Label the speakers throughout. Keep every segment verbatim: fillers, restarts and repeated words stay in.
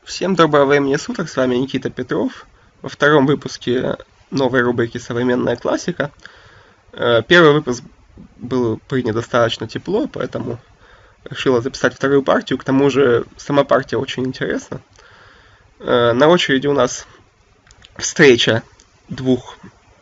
Speaker 1: Всем доброго времени суток, с вами Никита Петров. Во втором выпуске новой рубрики «Современная классика». Первый выпуск был принят достаточно тепло, поэтому решила записать вторую партию. К тому же сама партия очень интересна. На очереди у нас встреча двух,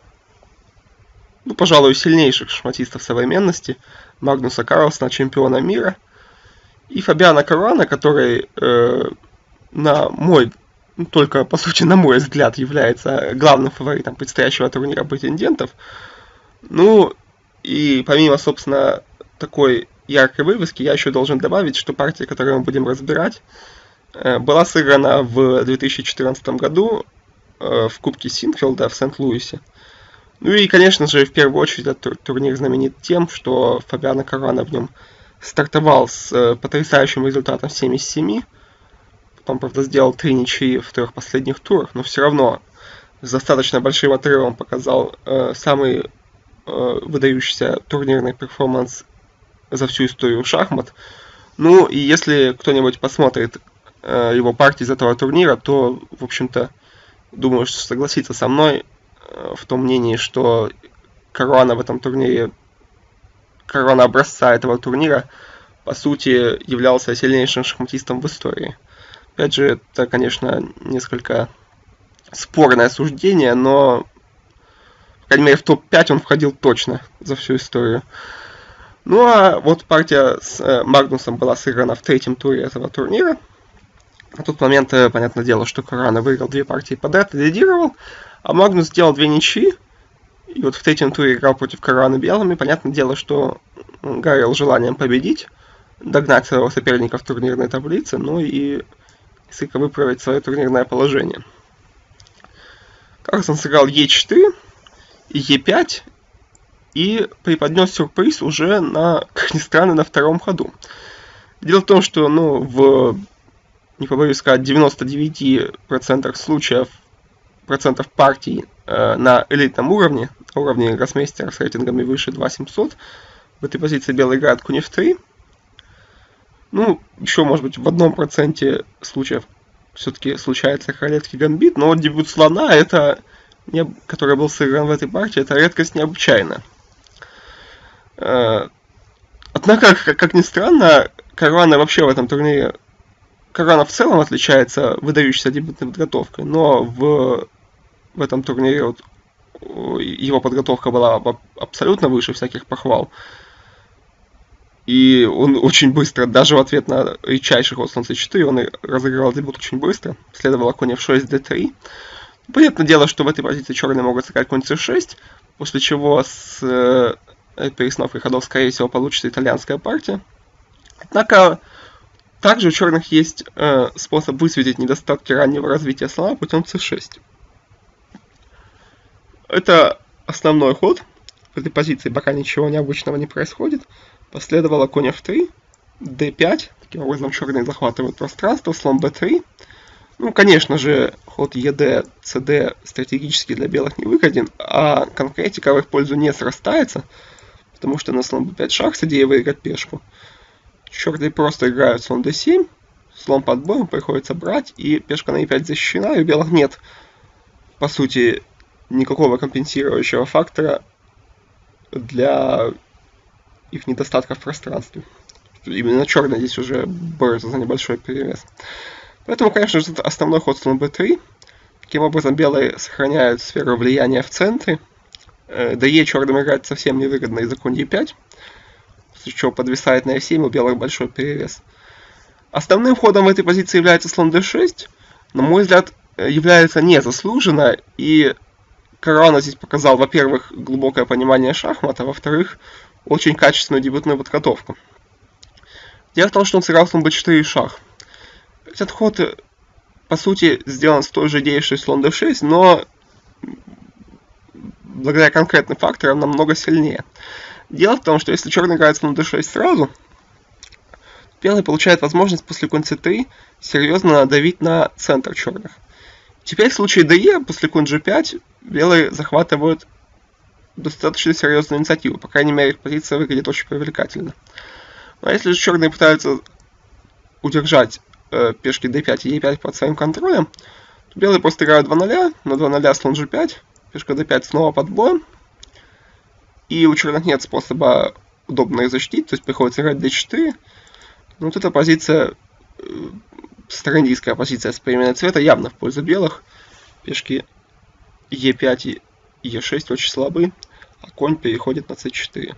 Speaker 1: ну, пожалуй, сильнейших шахматистов современности. Магнуса Карлсена, чемпиона мира, и Фабиано Каруана, который... Э, на мой, ну, только по сути на мой взгляд, является главным фаворитом предстоящего турнира претендентов. Ну, и помимо, собственно, такой яркой вывески, я еще должен добавить, что партия, которую мы будем разбирать, была сыграна в две тысячи четырнадцатом году в Кубке Синкфилда в Сент-Луисе. Ну и, конечно же, в первую очередь этот турнир знаменит тем, что Фабиано Каруана в нем стартовал с потрясающим результатом семь из семи. Потом, правда, сделал три ничьи в трех последних турах, но все равно с достаточно большим отрывом показал э, самый э, выдающийся турнирный перформанс за всю историю шахмат. Ну, и если кто-нибудь посмотрит э, его партии из этого турнира, то, в общем-то, думаю, что согласится со мной э, в том мнении, что Каруана в этом турнире, Каруана образца этого турнира, по сути, являлся сильнейшим шахматистом в истории. Опять же, это, конечно, несколько спорное суждение, но, по крайней мере, в топ пять он входил точно за всю историю. Ну, а вот партия с э, Магнусом была сыграна в третьем туре этого турнира. На тот момент, понятное дело, что Каруана выиграл две партии подряд и лидировал, а Магнус сделал две ничьи, и вот в третьем туре играл против Каруаны белыми. Понятное дело, что горел желанием победить, догнать своего соперника в турнирной таблице, ну и несколько выправить свое турнирное положение. Карлсон сыграл е четыре и е пять и преподнес сюрприз уже на, как ни странно, на втором ходу. Дело в том, что, ну, в, не побоюсь сказать, девяносто девять процентов случаев, процентов партий э, на элитном уровне, на уровне гроссмейстера с рейтингами выше два тысячи семьсот, в этой позиции белый играет конь эф три. Ну, еще, может быть, в одном проценте случаев все-таки случается королевский гамбит, но дебют слона, это, который был сыгран в этой партии, это редкость необычайная. Однако, как ни странно, Каруана вообще в этом турнире, Каруана в целом отличается выдающейся дебютной подготовкой, но в, в этом турнире вот, его подготовка была абсолютно выше всяких похвал. И он очень быстро, даже в ответ на редчайший ход слон цэ четыре, он разыгрывал дебют очень быстро. Следовало конь эф шесть, дэ три. Понятное дело, что в этой позиции черные могут сыграть конь цэ шесть, после чего с э, перестановкой ходов, скорее всего, получится итальянская партия. Однако, также у черных есть э, способ высветить недостатки раннего развития слона путем цэ шесть. Это основной ход. В этой позиции пока ничего необычного не происходит. Последовало конь эф три, дэ пять, таким образом черные захватывают пространство, слон бэ три. Ну, конечно же, ход е дэ, цэ дэ стратегически для белых не выгоден, а конкретика в их пользу не срастается, потому что на слон бэ пять шах с идеей выиграть пешку. Черные просто играют слон дэ семь, слон под боем, приходится брать, и пешка на е пять защищена, и у белых нет, по сути, никакого компенсирующего фактора для их недостатков в пространстве. Именно черные здесь уже борются за небольшой перевес. Поэтому, конечно же, основной ход слон бэ три. Таким образом, белые сохраняют сферу влияния в центре. дэ черным играть совсем невыгодно из-за конь е пять, после чего подвисает на эф семь, у белых большой перевес. Основным ходом в этой позиции является слон дэ шесть. На мой взгляд, является незаслуженно, и Каруана здесь показал, во-первых, глубокое понимание шахмата, во-вторых, очень качественную дебютную подготовку. Дело в том, что он сыграл слон бэ четыре шах. Этот ход, по сути, сделан с той же идеей, что и слон дэ шесть, но благодаря конкретным факторам намного сильнее. Дело в том, что если черный играет слон дэ шесть сразу, белый получает возможность после конь цэ три серьезно надавить на центр черных. Теперь в случае дэ, после конь джи пять, белые захватывают достаточно серьезную инициативу. По крайней мере, их позиция выглядит очень привлекательно. А если же черные пытаются удержать э, пешки дэ пять и е пять под своим контролем, то белые просто играют два ноль, на два ноль слон жэ пять, пешка дэ пять снова под боем, и у черных нет способа удобно их защитить, то есть приходится играть дэ четыре. Но вот эта позиция, э, страндийская позиция с переменой цвета явно в пользу белых. Пешки е пять и е шесть очень слабы, а конь переходит на цэ четыре.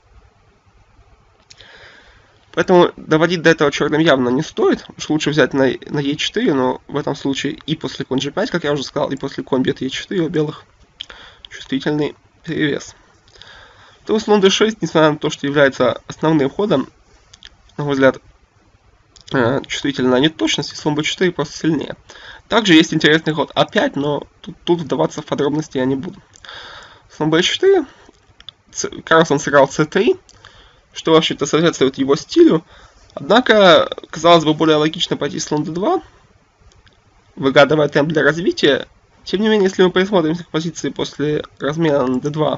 Speaker 1: Поэтому доводить до этого черным явно не стоит. Уж лучше взять на, на е четыре, но в этом случае и после конь жэ пять, как я уже сказал, и после конь бьет е четыре у белых чувствительный перевес. То слон дэ шесть, несмотря на то, что является основным ходом, на мой взгляд, чувствительно на неточность, и слон бэ четыре просто сильнее. Также есть интересный ход а пять, но тут, тут вдаваться в подробности я не буду. Слон бэ четыре, Карлсон сыграл цэ три, что вообще-то соответствует его стилю. Однако, казалось бы, более логично пойти слон дэ два, выгадывая темп для развития. Тем не менее, если мы присмотримся к позиции после размена на дэ два,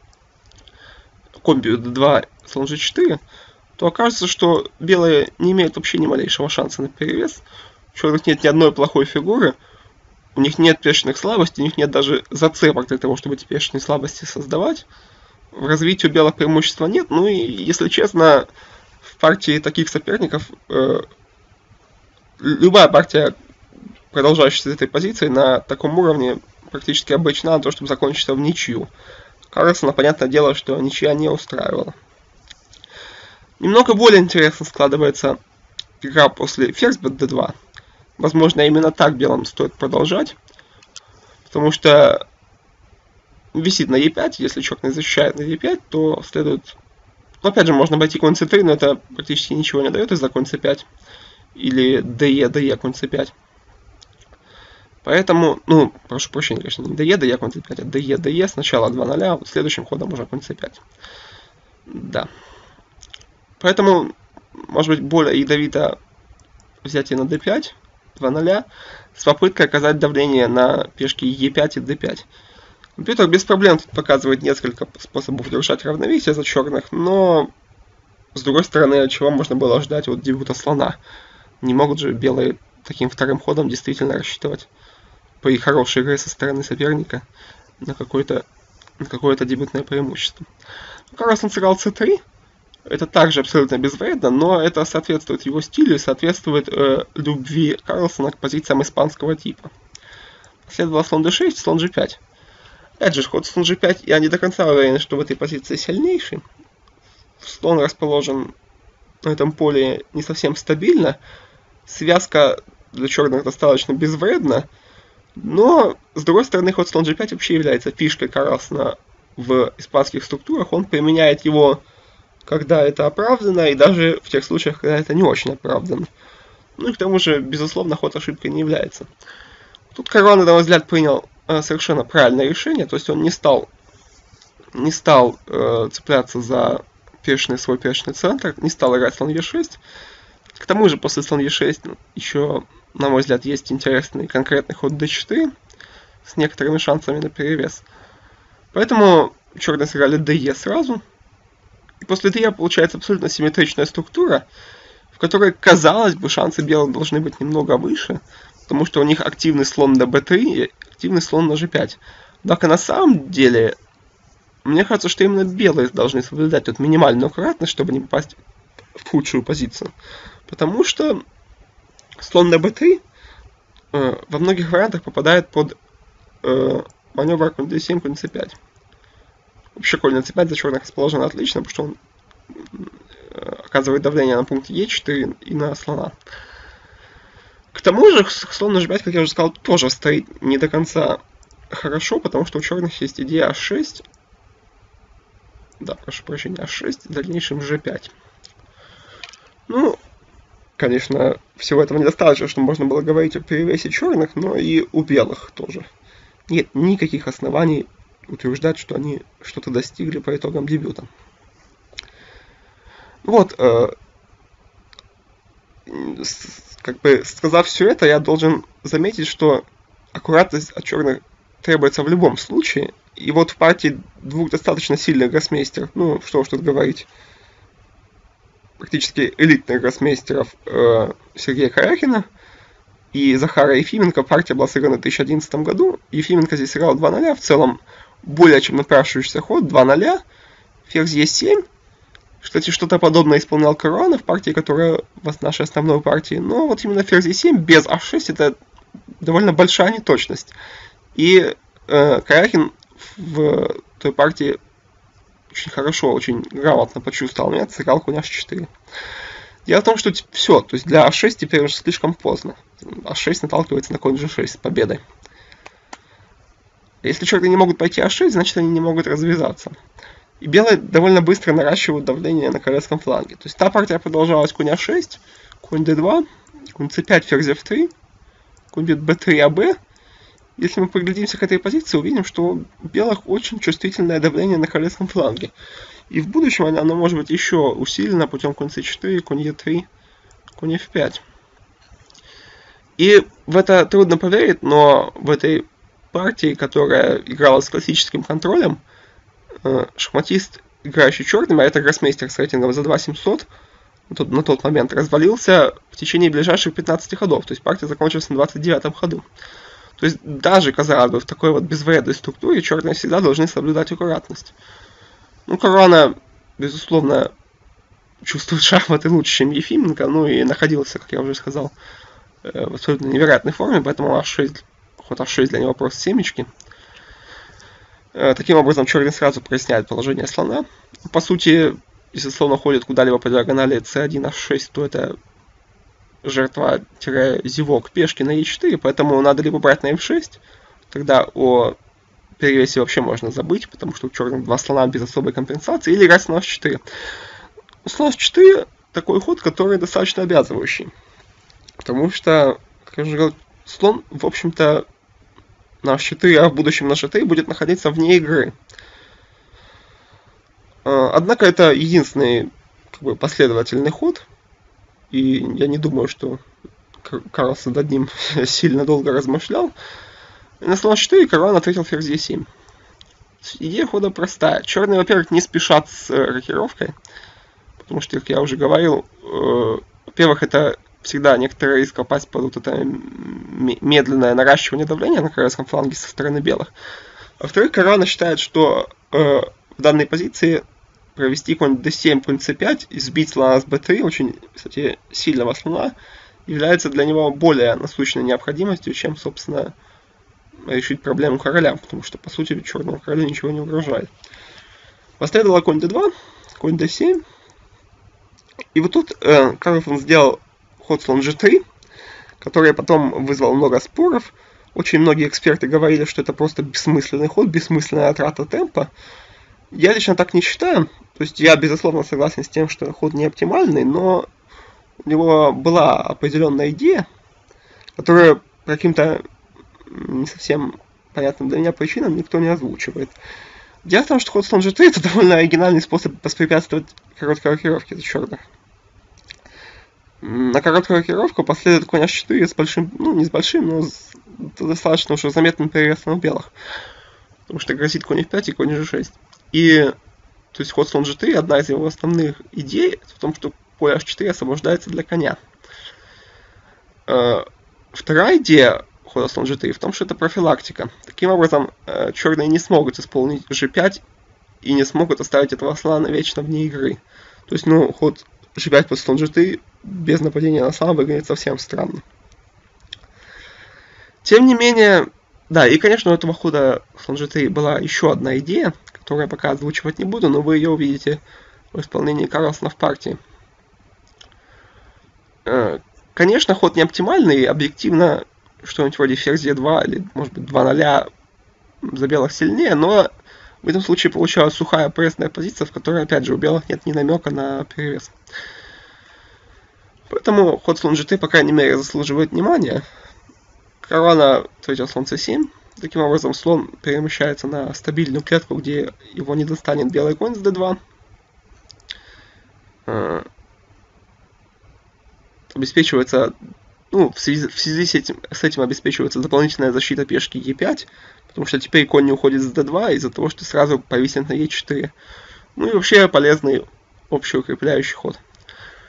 Speaker 1: комби дэ два, слон жэ четыре, то окажется, что белые не имеют вообще ни малейшего шанса на перевес. У черных нет ни одной плохой фигуры, у них нет пешечных слабостей, у них нет даже зацепок для того, чтобы эти пешечные слабости создавать. В развитии у белых преимущества нет, ну и, если честно, в партии таких соперников э, любая партия, продолжающаяся с этой позиции, на таком уровне практически обычна на то, чтобы закончиться в ничью. Карлсона, понятное дело, что ничья не устраивала. Немного более интересно складывается игра после ферзь бэ дэ два. Возможно, именно так белым стоит продолжать, потому что висит на е пять, если черный защищает на е пять, то следует... Ну, опять же, можно обойти конь цэ три, но это практически ничего не дает из-за конь цэ пять. Или дэ, дэ, конь цэ пять. Поэтому, ну, прошу прощения, конечно, не дэ, дэ, конь цэ пять, а дэ, дэ, сначала два ноль, а вот следующим ходом уже конь цэ пять. Да. Поэтому, может быть, более ядовито взятие на дэ пять, два ноль, с попыткой оказать давление на пешки е пять и дэ пять. Компьютер без проблем тут показывает несколько способов удержать равновесие за черных, но, с другой стороны, чего можно было ждать от дебюта слона? Не могут же белые таким вторым ходом действительно рассчитывать при хорошей игре со стороны соперника на какое-то на какое-то дебютное преимущество. Карлсон сыграл цэ три. Это также абсолютно безвредно, но это соответствует его стилю и соответствует э, любви Карлсона к позициям испанского типа. Следовало слон дэ шесть, слон жэ пять. Опять же, ход слон жэ пять, я не до конца уверен, что в этой позиции сильнейший. Слон расположен на этом поле не совсем стабильно. Связка для черных достаточно безвредна. Но, с другой стороны, ход слон жэ пять вообще является фишкой Карлсона в испанских структурах. Он применяет его, когда это оправдано, и даже в тех случаях, когда это не очень оправдано. Ну и к тому же, безусловно, ход ошибкой не является. Тут Карван, на мой взгляд, принял э, совершенно правильное решение. То есть он не стал, не стал э, цепляться за пешный, свой пешный центр, не стал играть слон е шесть. К тому же, после слон е шесть еще, на мой взгляд, есть интересный конкретный ход дэ четыре с некоторыми шансами на перевес. Поэтому черные сыграли дэ сразу. И после дэ получается абсолютно симметричная структура, в которой, казалось бы, шансы белых должны быть немного выше, потому что у них активный слон на бэ три и активный слон на жэ пять. Однако на самом деле, мне кажется, что именно белые должны соблюдать тут минимальную аккуратность, чтобы не попасть в худшую позицию. Потому что слон на бэ три э, во многих вариантах попадает под э, маневр конь дэ семь, конь цэ пять. Вообще конь на цэ пять за черных расположен отлично, потому что он э, оказывает давление на пункт е четыре и на слона. К тому же слон на жэ пять, как я уже сказал, тоже стоит не до конца хорошо, потому что у черных есть идея а шесть. Да, прошу прощения, а шесть, в дальнейшем жэ пять. Ну, конечно, всего этого недостаточно, чтобы можно было говорить о перевесе черных, но и у белых тоже. Нет никаких оснований утверждать, что они что-то достигли по итогам дебюта. Вот, э, как бы сказав все это, я должен заметить, что аккуратность от черных требуется в любом случае. И вот в партии двух достаточно сильных гроссмейстеров, ну, что уж тут говорить, практически элитных гроссмейстеров э, Сергея Корякина и Захара Ефименко. Партия была сыграна в две тысячи одиннадцатом году. Ефименко здесь сыграл два ноль. В целом более чем напрашивающийся ход. два ноль. Ферзь е семь. Кстати, что-то подобное исполнял Каруана в партии, которая в нашей основной партии. Но вот именно ферзь е семь без а шесть это довольно большая неточность. И э, Корякин в той партии очень хорошо, очень грамотно почувствовал момент, сыграл конь аш четыре. Дело в том, что все, то есть для а шесть теперь уже слишком поздно. а шесть наталкивается на конь же шесть с победой. Если черные не могут пойти а шесть, значит они не могут развязаться. И белые довольно быстро наращивают давление на королевском фланге. То есть та партия продолжалась: конь а шесть, конь дэ два, конь цэ пять, ферзь эф три, конь бьет бэ три, АБ. Если мы приглядимся к этой позиции, увидим, что у белых очень чувствительное давление на королевском фланге. И в будущем оно может быть еще усилено путем конь цэ четыре, конь е три, конь эф пять. И в это трудно поверить, но в этой партии, которая играла с классическим контролем, шахматист, играющий черным, а это гроссмейстер с рейтингом за два семьсот, на тот момент развалился в течение ближайших пятнадцати ходов. То есть партия закончилась на двадцать девятом ходу. То есть даже, казалось бы, в такой вот безвредной структуре черные всегда должны соблюдать аккуратность. Ну, Каруана, безусловно, чувствует шахматы лучше, чем Ефименко, ну и находился, как я уже сказал, в абсолютно невероятной форме, поэтому а шесть, ход а шесть для него просто семечки. Таким образом, черный сразу проясняет положение слона. По сути, если слон уходит куда-либо по диагонали цэ один, аш шесть, то это жертва-зевок пешки на е четыре, поэтому надо либо брать на эф шесть, тогда о перевесе вообще можно забыть, потому что у черных два слона без особой компенсации, или играть слон аш четыре. Слон аш четыре такой ход, который достаточно обязывающий, потому что, как я уже говорил, слон, в общем-то, на аш четыре, а в будущем на жэ три будет находиться вне игры. Однако это единственный как бы, последовательный ход, и я не думаю, что Карлсон над ним сильно долго размышлял. И на слон аш четыре Каруан ответил ферзь е семь. Идея хода простая. Черные, во-первых, не спешат с рокировкой, потому что, как я уже говорил, э, во-первых, это всегда некоторый риск попасть под вот это медленное наращивание давления на королевском фланге со стороны белых. Во-вторых, Каруана считает, что э, в данной позиции провести конь дэ семь, конь цэ пять и сбить слона с бэ три, очень, кстати, сильного слона, является для него более насущной необходимостью, чем, собственно, решить проблему короля, потому что, по сути, черному королю ничего не угрожает. Последовало конь дэ два, конь дэ семь, и вот тут э, Карлсон сделал ход слон жэ три, который потом вызвал много споров. Очень многие эксперты говорили, что это просто бессмысленный ход, бессмысленная трата темпа. Я лично так не считаю. То есть я, безусловно, согласен с тем, что ход не оптимальный, но у него была определенная идея, которую по каким-то не совсем понятным для меня причинам никто не озвучивает. Дело в том, что ход слон жэ три это довольно оригинальный способ воспрепятствовать короткой рокировке за черных. На короткую рокировку последует конь аш четыре с большим, ну не с большим, но с достаточно уже заметным перевесом у белых. Потому что грозит конь эф пять и конь жэ шесть. И, то есть ход слон жэ три, одна из его основных идей в том, что поле аш четыре освобождается для коня. Вторая идея хода слон жэ три в том, что это профилактика. Таким образом, черные не смогут исполнить жэ пять и не смогут оставить этого слона вечно вне игры. То есть, ну, ход жэ пять под слон жэ три без нападения на слона выглядит совсем странно. Тем не менее, да, и, конечно, у этого хода слон жэ три была еще одна идея, которую я пока озвучивать не буду, но вы ее увидите в исполнении Карлсона в партии. Конечно, ход не оптимальный, объективно что-нибудь вроде ферзь е два или, может быть, два ноль за белых сильнее, но в этом случае получалась сухая пресная позиция, в которой, опять же, у белых нет ни намека на перевес. Поэтому ход слон жэ три, по крайней мере, заслуживает внимания. Каруана ответил слон цэ семь. Таким образом, слон перемещается на стабильную клетку, где его не достанет белый конь с дэ два. Обеспечивается, ну, в связи, в связи с, этим, с этим обеспечивается дополнительная защита пешки е пять, потому что теперь конь не уходит с дэ два из-за того, что сразу повиснет на е четыре. Ну и вообще полезный общеукрепляющий ход.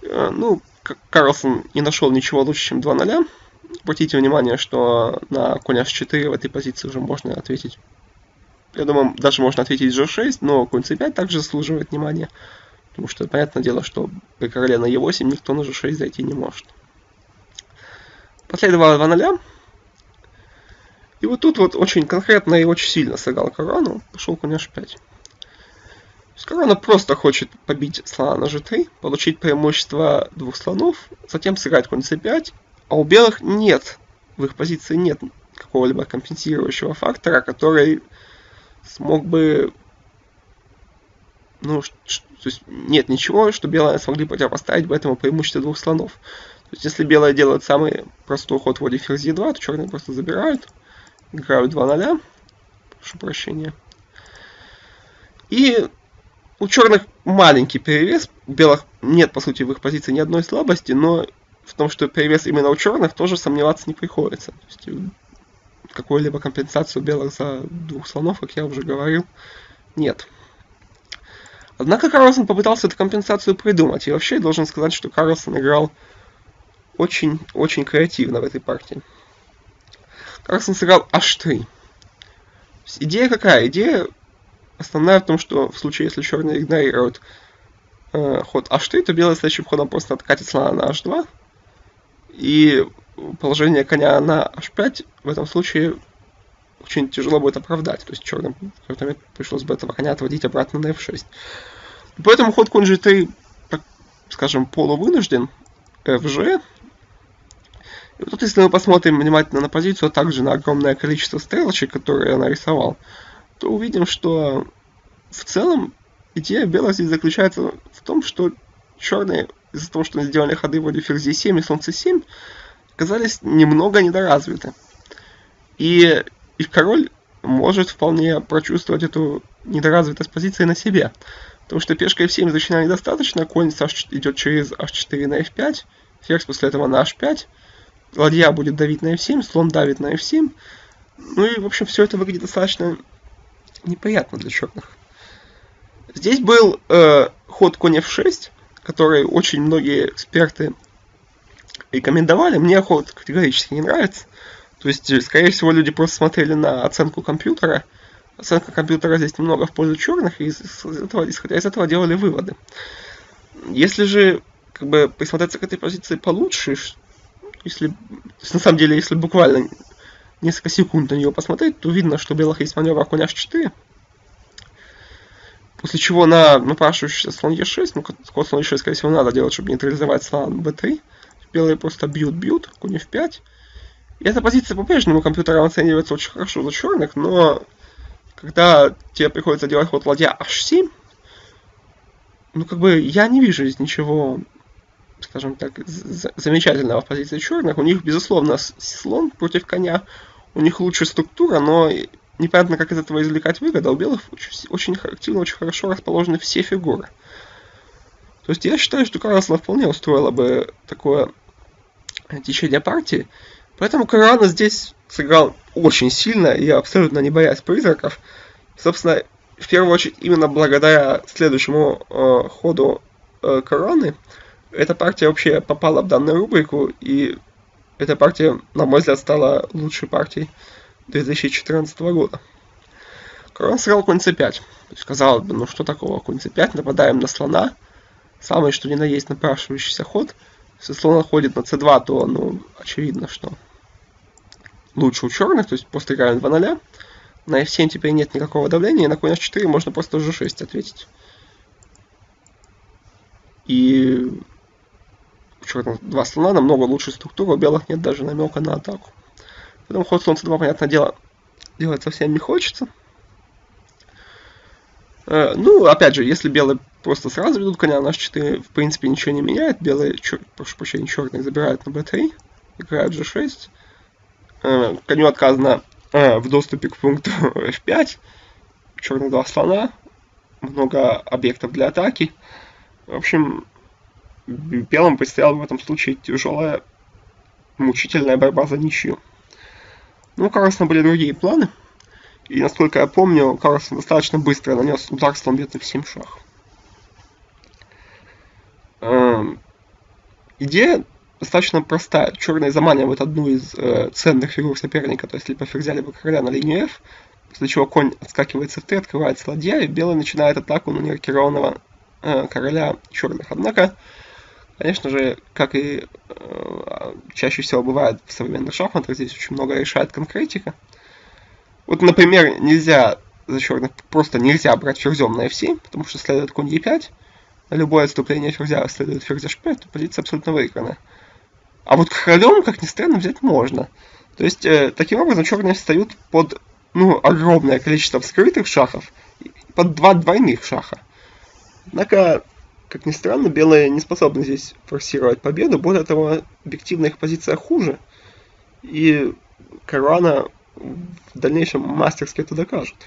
Speaker 1: Ну, Карлсон не нашел ничего лучше, чем два ноль. Обратите внимание, что на конь эйч четыре в этой позиции уже можно ответить. Я думаю, даже можно ответить джи шесть, но конь си пять также заслуживает внимания. Потому что, понятное дело, что при короле на е восемь никто на джи шесть зайти не может. Последовало два ноль. И вот тут вот очень конкретно и очень сильно сыграл Корона. Пошел конь эйч пять. Корона просто хочет побить слона на жи три, получить преимущество двух слонов, затем сыграть конь си пять, а у белых нет, в их позиции нет какого-либо компенсирующего фактора, который смог бы, ну, то есть нет ничего, что белые смогли противопоставить бы этому преимуществу двух слонов. То есть если белые делают самый простой ход вроде ферзь е два, то черные просто забирают, играют два ноль, прошу прощения. И у черных маленький перевес, у белых нет, по сути, в их позиции ни одной слабости, но в том, что перевес именно у черных, тоже сомневаться не приходится. То есть какой-либо компенсации у белых за двух слонов, как я уже говорил, нет. Однако Карлсон попытался эту компенсацию придумать, и вообще я должен сказать, что Карлсон играл очень-очень креативно в этой партии. Карлсон сыграл аш три. Идея какая? Идея основная в том, что в случае, если черные игнорируют э, ход аш три, то белые следующим ходом просто откатит слона на аш два. И положение коня на аш пять в этом случае очень тяжело будет оправдать. То есть черным пришлось бы этого коня отводить обратно на эф шесть. Поэтому ход конь жи три, так скажем, полувынужден. эф же. И вот тут, если мы посмотрим внимательно на позицию, а также на огромное количество стрелочек, которые я нарисовал, то увидим, что в целом идея белых здесь заключается в том, что черные, из-за того, что они сделали ходы вроде ферзь е семь и слон цэ семь, оказались немного недоразвиты. И их король может вполне прочувствовать эту недоразвитость позиции на себе. Потому что пешка эф семь защищена недостаточно, конь идет через аш четыре на эф пять, ферзь после этого на аш пять, ладья будет давить на эф семь, слон давит на эф семь. Ну и, в общем, все это выглядит достаточно неприятно для черных. Здесь был э, ход конь эф шесть, который очень многие эксперты рекомендовали. Мне ход категорически не нравится. То есть, скорее всего, люди просто смотрели на оценку компьютера. Оценка компьютера здесь немного в пользу черных, и из этого, исходя из этого делали выводы. Если же как бы присмотреться к этой позиции получше, если, на самом деле, если буквально несколько секунд на нее посмотреть, то видно, что у белых есть маневр конь аш четыре. После чего на напрашивающийся слон е шесть, ну, ход слон е шесть, скорее всего, надо делать, чтобы нейтрализовать слон бэ три. Белые просто бьют-бьют, конь эф пять. И эта позиция по-прежнему компьютером оценивается очень хорошо за черных, но когда тебе приходится делать ход ладья аш семь, ну, как бы, я не вижу здесь ничего, скажем так, замечательного в позиции черных. У них, безусловно, слон против коня, у них лучшая структура, но непонятно, как из этого извлекать выгоду. У белых очень, очень активно, очень хорошо расположены все фигуры. То есть я считаю, что Карлсона вполне устроило бы такое течение партии. Поэтому Корона здесь сыграл очень сильно и абсолютно не боясь призраков. Собственно, в первую очередь, именно благодаря следующему э, ходу э, Короны, эта партия вообще попала в данную рубрику, и эта партия, на мой взгляд, стала лучшей партией две тысячи четырнадцатого года. Корона сыграл конь цэ пять. То есть, казалось бы, ну что такого, конь цэ пять, нападаем на слона. Самый что ни на есть напрашивающийся ход. Если слон ходит на цэ два, то, ну, очевидно, что лучше у черных, то есть просто играем два ноль. На эф семь теперь нет никакого давления, на конь аш четыре можно просто жи шесть ответить. И у черных два слона, намного лучше структура, у белых нет даже намека на атаку. Поэтому ход слон цэ два, понятное дело, делать совсем не хочется. Э, ну, опять же, если белые просто сразу ведут коня на аш четыре, в принципе ничего не меняет. Белые, чер... прошу прощения, черные забирают на бэ три, играют жи шесть. Э, коню отказано э, в доступе к пункту эф пять. Черных два слона, много объектов для атаки. В общем, белым предстояла в этом случае тяжелая, мучительная борьба за ничью. Ну, у Карлсона были другие планы. И, насколько я помню, Карлсон достаточно быстро нанес удар слон бьет эф семь шах. идея достаточно простая. Черные заманивают одну из э, ценных фигур соперника, то есть либо ферзя, либо короля на линию F, после чего конь отскакивает с эф три, открывается ладья, и белый начинает атаку на нерокированного э, короля черных. Однако, конечно же, как и э, чаще всего бывает в современных шахматах, здесь очень много решает конкретика. Вот, например, нельзя за черных просто нельзя брать ферзем на эф семь, потому что следует конь е пять. На любое отступление ферзя следует ферзь эйч пять, то позиция абсолютно выиграна. А вот королем, как ни странно, взять можно. То есть, э, таким образом, черные встают под ну, огромное количество вскрытых шахов и под два двойных шаха. Однако, как ни странно, белые не способны здесь форсировать победу. Более того, объективно их позиция хуже. И Каруана в дальнейшем мастерски это докажет.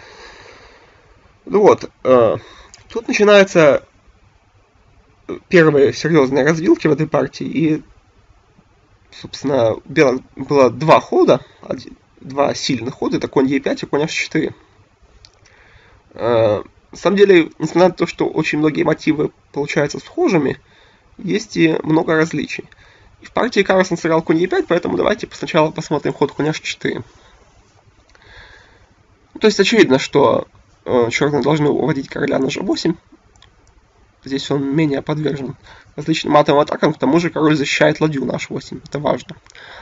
Speaker 1: Ну вот, э, тут начинаются первые серьезные развилки в этой партии. И, собственно, у белых было два хода, один, два сильных хода, это конь е пять и конь эф четыре. Э, на самом деле, несмотря на то, что очень многие мотивы получаются схожими, есть и много различий. И в партии Карлсон сыграл конь е пять, поэтому давайте сначала посмотрим ход конь эйч четыре. То есть очевидно, что э, черные должны уводить короля на же восемь. Здесь он менее подвержен различным матовым атакам, к тому же король защищает ладью на аш восемь, это важно.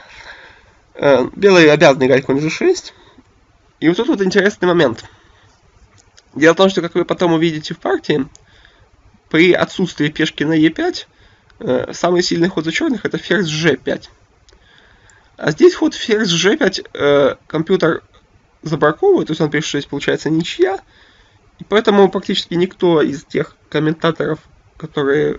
Speaker 1: Э, белые обязаны играть конь же шесть. И вот тут вот интересный момент. Дело в том, что, как вы потом увидите в партии, при отсутствии пешки на е пять, э, самый сильный ход за черных это ферзь же пять. А здесь ход ферзь же пять э, компьютер забраковывает, то есть он пишет, что здесь получается ничья, и поэтому практически никто из тех комментаторов, которые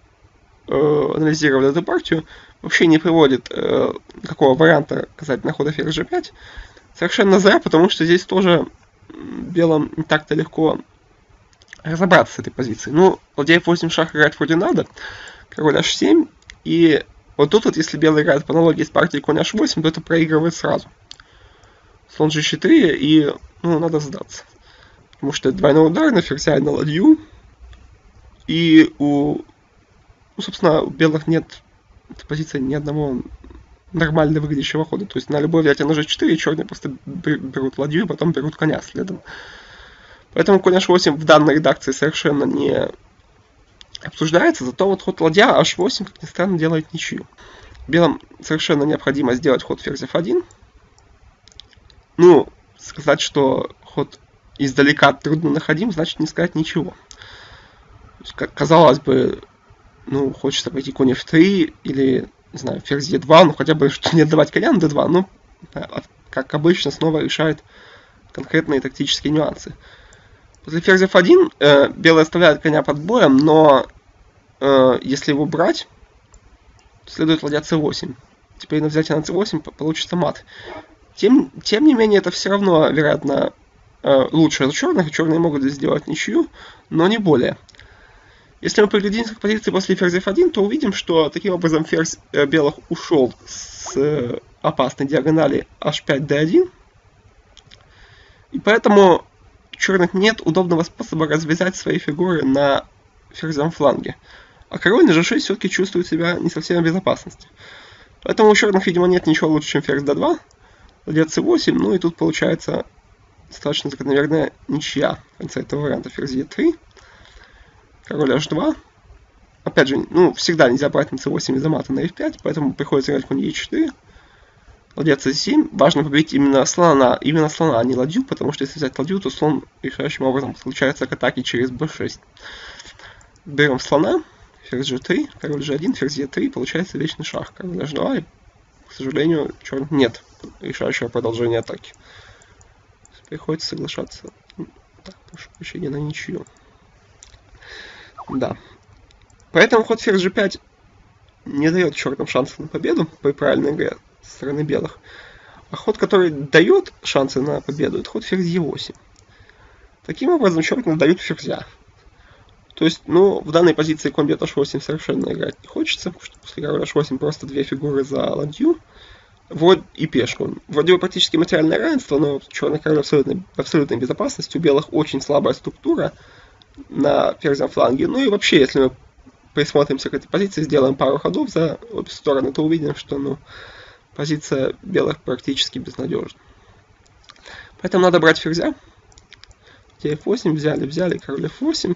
Speaker 1: э, анализировали эту партию, вообще не приводит э, какого варианта касательно хода ферзь же пять. Совершенно зря, потому что здесь тоже белым не так-то легко разобраться с этой позицией. Ну, ладья эф восемь шах играть вроде надо, король аш семь, и вот тут вот, если белый играет по аналогии с партией конь аш восемь, то это проигрывает сразу. Слон же четыре, и ну, надо сдаться. Потому что это двойной удар на ферзя и на ладью. И у, ну, собственно, у белых нет этой позиции ни одного нормально выглядящего хода. То есть на любое взятие на же четыре черные просто берут ладью и потом берут коня следом. Поэтому конь аш восемь в данной редакции совершенно не обсуждается. Зато вот ход ладья аш восемь, как ни странно, делает ничью. Белым совершенно необходимо сделать ход ферзь эф один. Ну, сказать, что ход издалека трудно находим, значит не сказать ничего. Как казалось бы, ну, хочется пойти конь эф три или, не знаю, ферзь е два, ну, хотя бы, что не отдавать коня на дэ два, ну, как обычно, снова решает конкретные тактические нюансы. После ферзь эф один э, белый оставляет коня под боем, но э, если его брать, следует ладья цэ восемь. Теперь на взятие на цэ восемь получится мат. Тем, тем не менее, это все равно, вероятно, лучше за черных, и черные могут здесь сделать ничью, но не более. Если мы приглядимся к позиции после ферзь эф один, то увидим, что таким образом ферзь белых ушел с опасной диагонали аш пять дэ один, и поэтому у черных нет удобного способа развязать свои фигуры на ферзевом фланге. А король на же шесть все-таки чувствует себя не совсем в безопасности. Поэтому у черных, видимо, нет ничего лучше, чем ферзь дэ два, ладья цэ восемь, ну и тут получается достаточно закономерная ничья в конце этого варианта. Ферзь е три, король аш два. Опять же, ну, всегда нельзя брать на цэ восемь из-за мата на эф пять, поэтому приходится играть конь е четыре. Ладья цэ семь. Важно победить именно слона, именно слона, а не ладью, потому что если взять ладью, то слон решающим образом подключается к атаке через бэ шесть. Берем слона, ферзь же три, король же один, ферзь е три, получается вечный шах. Король аш два, и, к сожалению, черных нет решающего продолжения атаки. Приходится соглашаться. Так, прошу прощения, на ничью. Да. Поэтому ход ферзь же пять не дает черным шансов на победу при правильной игре со стороны белых. А ход, который дает шансы на победу, это ход ферзь е восемь. Таким образом, черные дают ферзя. То есть, ну, в данной позиции конь бьет аш восемь совершенно играть не хочется, потому что после короля аш восемь просто две фигуры за ладью. Вот и пешку. Вроде бы практически материальное равенство, но черный король в абсолютной, в абсолютной безопасности. У белых очень слабая структура на ферзевом фланге. Ну и вообще, если мы присмотримся к этой позиции, сделаем пару ходов за обе стороны, то увидим, что ну, позиция белых практически безнадежна. Поэтому надо брать ферзя. эф восемь взяли, взяли, король эф восемь.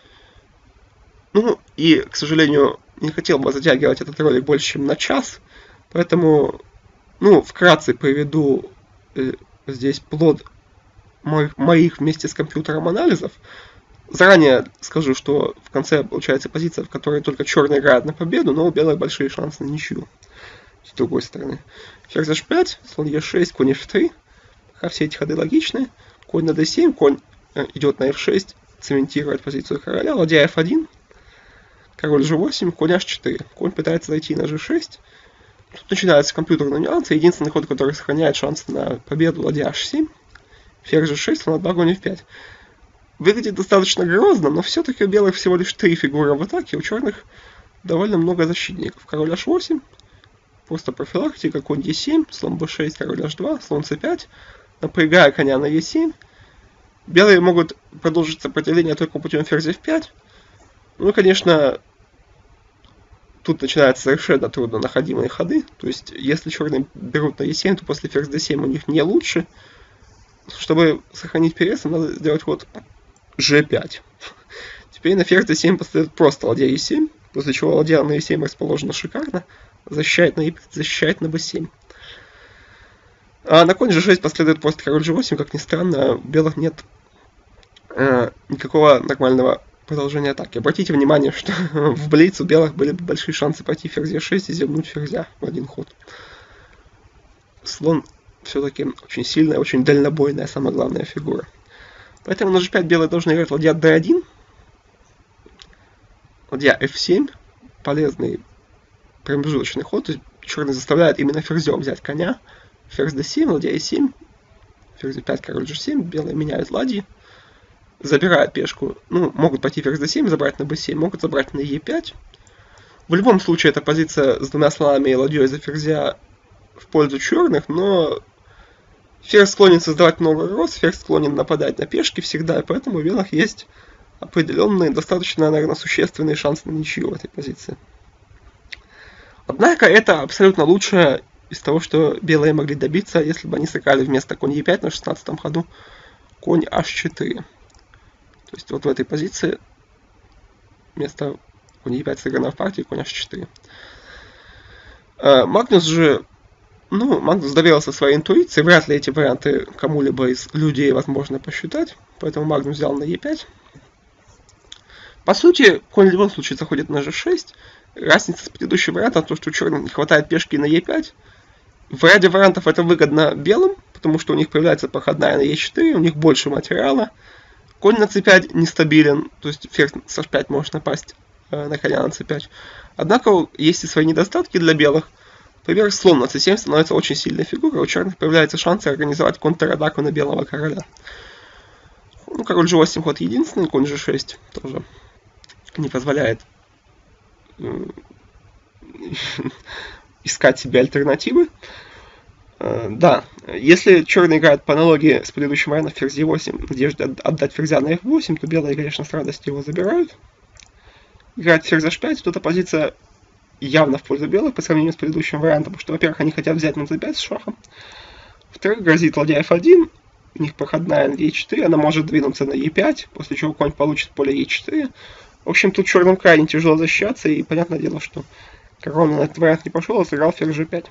Speaker 1: Ну, и, к сожалению, не хотел бы затягивать этот ролик больше, чем на час. Поэтому, ну, вкратце приведу э, здесь плод моих, моих вместе с компьютером анализов. Заранее скажу, что в конце получается позиция, в которой только черный играет на победу, но у белых большие шансы на ничью. С другой стороны. Ферзь эйч пять, слон е шесть, конь эф три. Пока все эти ходы логичны. Конь на дэ семь, конь э, идет на эф шесть, цементирует позицию короля. Ладья эф один, король жэ восемь, конь аш четыре. Конь пытается зайти на жэ шесть. Тут начинаются компьютерные нюансы. Единственный ход, который сохраняет шанс на победу, ладья аш семь. Ферзь жэ шесть, слон два, конь эф пять. Выглядит достаточно грозно, но все-таки у белых всего лишь три фигуры в атаке, у черных довольно много защитников. Король аш восемь, просто профилактика, конь е семь, слон бэ шесть, король аш два, слон цэ пять, напрягая коня на е семь. Белые могут продолжить сопротивление только путем ферзь эф пять. Ну, конечно, тут начинаются совершенно трудно находимые ходы. То есть, если черные берут на е семь, то после ферзь дэ семь у них не лучше. Чтобы сохранить перец, надо сделать ход жэ пять. Теперь на ферзь дэ семь последует просто ладья е семь, после чего ладья на е семь расположена шикарно, защищает на е пять, защищает на бэ семь. А на конь жэ шесть последует просто король жэ восемь, как ни странно, у белых нет э, никакого нормального продолжения атаки. Обратите внимание, что в блиц у белых были большие шансы пойти ферзь е шесть и зернуть ферзя в один ход. Слон все-таки очень сильная, очень дальнобойная, самая главная фигура. Поэтому на жэ пять белые должны играть ладья дэ один, ладья эф семь, полезный промежуточный ход, то есть черный заставляет именно ферзем взять коня, ферзь дэ семь, ладья е семь, ферзь дэ пять, король жэ семь, белые меняют ладьи, забирают пешку, ну, могут пойти ферзь дэ семь, забрать на бэ семь, могут забрать на е пять. В любом случае, эта позиция с двумя слонами и ладьей за ферзя в пользу черных, но ферзь склонен создавать много рост, ферзь склонен нападать на пешки всегда, и поэтому у белых есть определенные, достаточно, наверное, существенные шансы на ничью в этой позиции. Однако это абсолютно лучшее из того, что белые могли добиться, если бы они сыграли вместо конь е пять на шестнадцатом ходу конь аш четыре. То есть вот в этой позиции вместо конь е пять сыграно в партии конь аш четыре. Магнус же Ну, Магнус доверился своей интуиции, вряд ли эти варианты кому-либо из людей возможно посчитать, поэтому Магнус взял на е пять. По сути, конь в любом случае заходит на жэ шесть. Разница с предыдущим вариантом, то, что у черных не хватает пешки на е пять. В ряде вариантов это выгодно белым, потому что у них появляется проходная на е четыре, у них больше материала. Конь на цэ пять нестабилен, то есть ферзь с аш пять может напасть э, на коня на цэ пять. Однако есть и свои недостатки для белых. Например, слон на цэ семь становится очень сильной фигурой, у черных появляется шанс организовать контратаку на белого короля. Ну, король жэ восемь ход единственный, конь жэ шесть тоже не позволяет э, искать себе альтернативы. Э, да, если черный играет по аналогии с предыдущим вариантом ферзь е восемь, в надежде отдать ферзя на эф восемь, то белые, конечно, с радостью его забирают. Играет ферзь аш пять, тут позиция явно в пользу белых по сравнению с предыдущим вариантом, потому что, во-первых, они хотят взять на цэ пять с шахом, во-вторых, грозит ладья эф один, у них проходная на е четыре, она может двинуться на е пять, после чего конь получит поле е четыре. В общем, тут черным крайне тяжело защищаться, и понятное дело, что король на этот вариант не пошел, а сыграл ферзь жэ пять.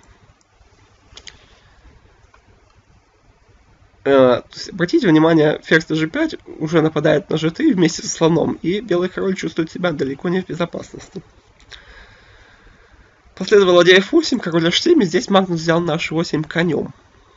Speaker 1: Э, есть, обратите внимание, ферзь на жэ пять уже нападает на жэ три вместе со слоном, и белый король чувствует себя далеко не в безопасности. Последовала ладья эф восемь, король аш семь, и здесь Магнус взял на аш восемь конем.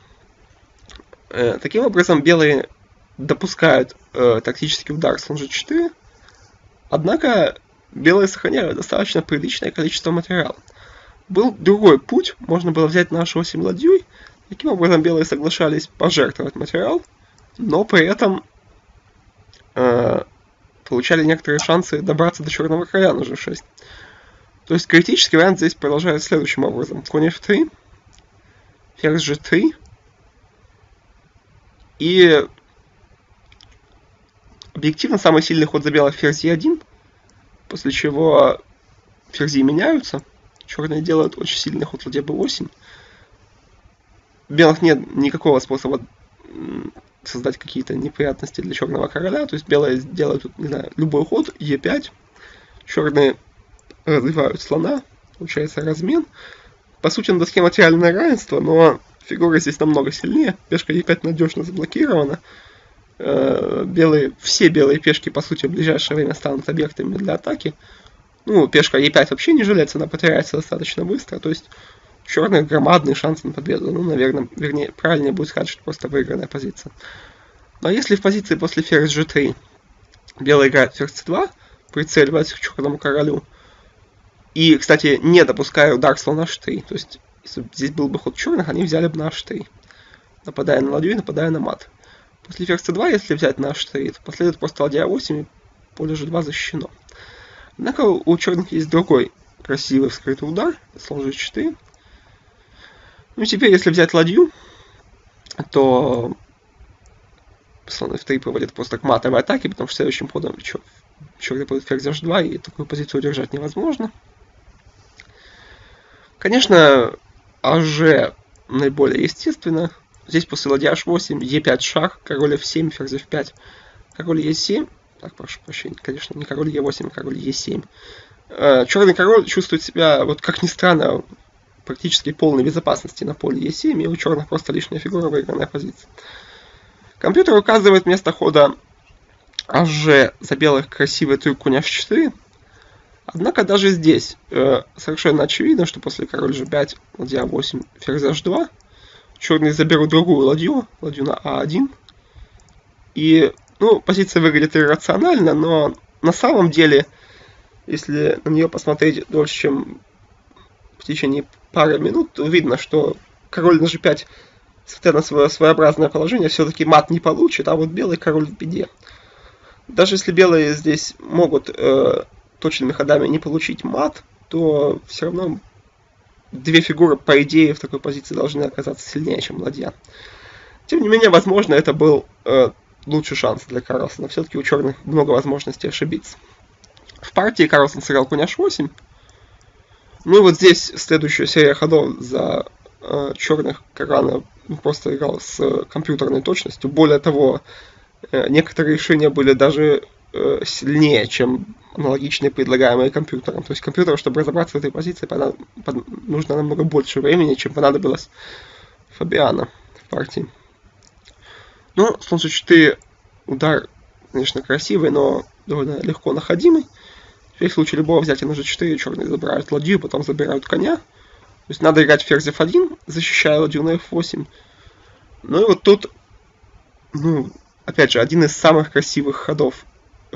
Speaker 1: Э, таким образом, белые допускают э, тактический удар слон жэ четыре, однако белые сохраняют достаточно приличное количество материала. Был другой путь, можно было взять на аш восемь ладьей, таким образом белые соглашались пожертвовать материал, но при этом э, получали некоторые шансы добраться до черного короля на жэ шесть. То есть критический вариант здесь продолжается следующим образом. Конь эф три, ферзь жэ три, и объективно самый сильный ход за белых ферзь е один, после чего ферзи меняются. Черные делают очень сильный ход ладья бэ восемь. У белых нет никакого способа создать какие-то неприятности для черного короля. То есть белые делают, не знаю, любой ход, е пять. Черные развивают слона. Получается размен. По сути, на доске материальное равенство, но фигура здесь намного сильнее. Пешка е пять надежно заблокирована. Белые, все белые пешки, по сути, в ближайшее время станут объектами для атаки. Ну, пешка е пять вообще не жалеется, она потеряется достаточно быстро. То есть у черных громадный шанс на победу. Ну, наверное, вернее, правильнее будет сказать, что просто выигранная позиция. Но если в позиции после ферзь же три белый играет ферзь цэ два, прицеливаясь к черному королю, и, кстати, не допуская удар слона аш три, то есть, если здесь был бы ход черных, они взяли бы на аш три, нападая на ладью и нападая на мат. После ферзь цэ два, если взять на аш три, то последует просто ладья а восемь, и поле же два защищено. Однако у черных есть другой красивый вскрытый удар, слон же четыре. Ну и теперь, если взять ладью, то слон эф три приводит просто к матовой атаке, потому что следующим ходом черный будет ферзь аш два, и такую позицию удержать невозможно. Конечно, АЖ наиболее естественно. Здесь после ладья аш восемь, е пять шах, король эф семь, ферзь эф пять, король е семь. Так, прошу прощения, конечно, не король е восемь, а король е семь. Черный король чувствует себя, вот как ни странно, практически полной безопасности на поле е семь, и у черных просто лишняя фигура, выигранная позиция. Компьютер указывает место хода АЖ за белых красивый трюк конь эф четыре. Однако даже здесь э, совершенно очевидно, что после король же пять, ладья а восемь, ферзь аш два, черные заберут другую ладью, ладью на а один. И, ну, позиция выглядит иррационально, но на самом деле, если на нее посмотреть дольше, чем в течение пары минут, то видно, что король на же пять, несмотря на свое своеобразное положение, все-таки мат не получит, а вот белый король в беде. Даже если белые здесь могут э, точными ходами не получить мат, то все равно две фигуры, по идее, в такой позиции должны оказаться сильнее, чем ладья. Тем не менее, возможно, это был э, лучший шанс для Карлсона. Все-таки у черных много возможностей ошибиться. В партии Карлсон сыграл конь аш восемь. Ну и вот здесь следующая серия ходов за э, черных Карана просто играл с э, компьютерной точностью. Более того, э, некоторые решения были даже э, сильнее, чем аналогичные, предлагаемые компьютером. То есть компьютеру, чтобы разобраться в этой позиции, понад... под... нужно намного больше времени, чем понадобилось Фабиано в партии. Ну, слон же четыре удар, конечно, красивый, но довольно легко находимый. В случае любого взятия на же четыре черные забирают ладью, потом забирают коня. То есть надо играть ферзь эф один, защищая ладью на эф восемь. Ну и вот тут, ну, опять же, один из самых красивых ходов, э,